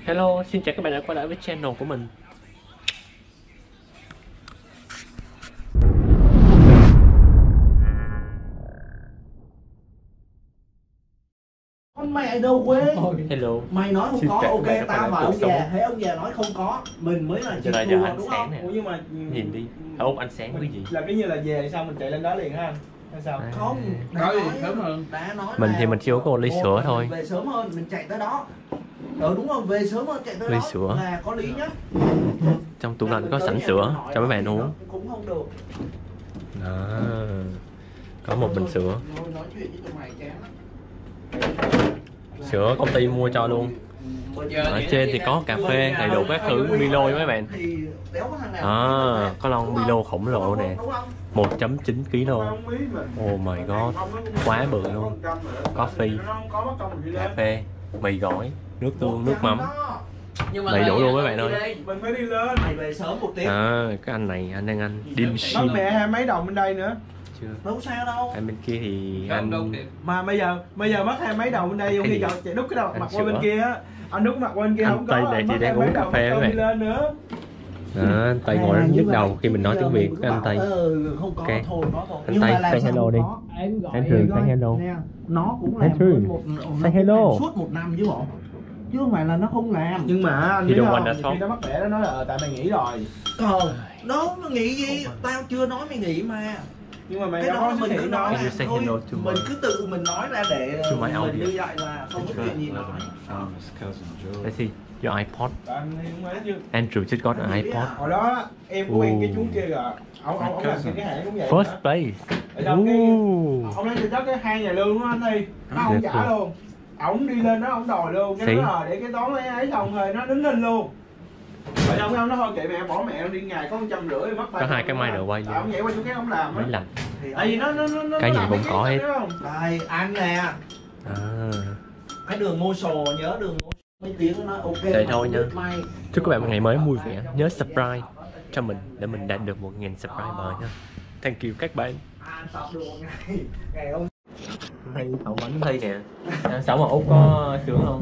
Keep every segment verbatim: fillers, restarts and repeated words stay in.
Hello, xin chào các bạn đã quay lại với channel của mình. Con mẹ đâu quê. Hello. Mày nói không có, ok tao bảo ông già, thấy ông già nói không có, mình mới là chịu thua đúng không? Nè. Ủa nhưng mà Nhìn đi, ở Úc ánh sáng cái gì? là cái như là về xong mình chạy lên đó liền ha hay sao? À. Không, Có gì sớm hơn. đã nói Mình là thì mình chỉ có ly sữa thôi. về sớm hơn, mình chạy tới đó. Ừ đúng không, về sớm hơn chạy tới Ly đó sữa. là có lý nhá. Trong tủ lạnh có sẵn sữa cho mấy bạn uống. Cũng không được. Đó. Có một bình sữa. Nói chuyện với tụi mày chán lắm. Sữa công ty mua cho luôn. Ở trên thì có cà phê đầy đủ các thứ Milo với mấy bạn. À, có lon Milo khổng lồ nè, một phẩy chín ki lô gam. Oh my god, quá bự luôn. Coffee, cà phê, mì gói, nước tương, nước mắm, đầy đủ luôn mấy bạn ơi. Mình phải đi lên. Mày về sớm một tiếng. À, cái anh này anh đang ăn dim Nói sum. mẹ hai mấy đồng bên đây nữa. Chưa. Đâu sao đâu. Anh bên kia thì anh Mà bây giờ bây giờ mất hai mấy đồng bên đây, ông đi chạy đút cái đầu mặt qua bên kia á. Anh đút mặt qua bên kia anh không có. Tây này thì đang uống cà phê với đi bạn. lên nữa. Đó, anh Tây ngồi nhức đầu khi mình nói tiếng Việt với anh Tây. Ừ, không có, Ok. thôi, có thôi. Anh Nhưng Tây, mà làm say sao hello không đi. có. Em gọi Andrew, em say coi. hello. Nè, nó cũng làm Andrew, hơn một, nó say cũng hello. làm suốt một năm chứ bộ. Chứ không phải là nó không làm. Nhưng mà anh Thì biết đâu không, quanh đã nhiều thoát. khi nó mắc mẹ nó nói là ờ, tại mày nghỉ rồi. Ờ, đó nó nghĩ gì? Tao chưa nói mày nghĩ mà. Nhưng mà mày Cái đâu đó có mình xuất cứ hiện nói đâu. là say thôi, hello to mình my- cứ tự mình nói ra để to my mình audio. đi lại là không có chuyện gì nói. Let's see your iPod. Anh không ấy chứ. Andrew just got an iPod. Hồi đó em có quen cái chú kia rồi. Ông ông ông làm cái hãng cũng vậy. First đó. place. Ở trong cái Ooh. ông lên cho cái hai nhà lương của anh đi, nó không Đẹp trả luôn. luôn. Ổng đi lên đó ổng đòi luôn, cái Xí. nó là để cái toán ấy ấy xong rồi nó đứng lên luôn. Rồi xong cái ông nói thôi kệ mẹ bỏ mẹ đi ngày có một trăm rưỡi mất Có hai cái may đồ quay vô. Ông nhảy qua chỗ khác ông làm á. Máy lạnh. Thì Tại vì nó nó nó nó Cái gì làm cũng mấy có cái hết. đó không? đây anh nè, À. cái đường ngôi sồ nhớ đường ngôi mấy tiếng nó ok. Vậy mà thôi không nha. biết may. Chúc các bạn một ngày mới vui vẻ. Nhớ subscribe cho mình để mình đạt được một nghìn subscriber nha. Thank you các bạn. Anh tập được một ngày, ngày ông Thi thầu bánh Thi nè. Sống ở Úc có sướng không?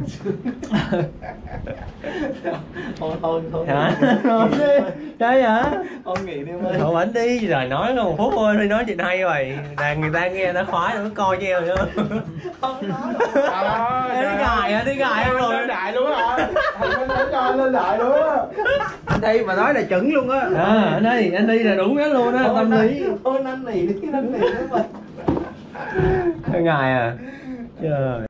thôi thôi thôi. Hả? Đấy hả? Ông nghỉ đi ơi. Thầu bánh đi rồi nói có một phút thôi đi nói chuyện hay vậy. Đàn người ta nghe nó khoái nó coi treo nữa. Không nói Trời Đi gài hả? Đi gài không rồi? Lên đại luôn á. Thằng lên cho lên đại luôn á. anh đây mà nói là chuẩn luôn á. À, anh đi, anh đi là đúng cái luôn á, tâm lý. Thôi năn nỉ đi, năn nỉ đấy mà. Ngài à. Trời.